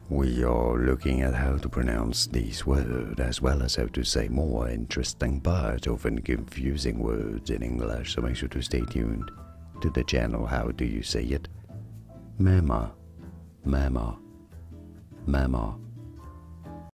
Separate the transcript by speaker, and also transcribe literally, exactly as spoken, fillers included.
Speaker 1: We are looking at how to pronounce these words as well as how to say more interesting but often confusing words in English, so make sure to stay tuned to the channel. How do you say it? Mama, mama, mama.